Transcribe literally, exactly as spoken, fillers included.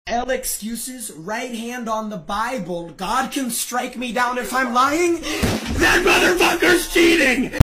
L excuses, right hand on the Bible. God can strike me down if I'm lying. That motherfucker's cheating!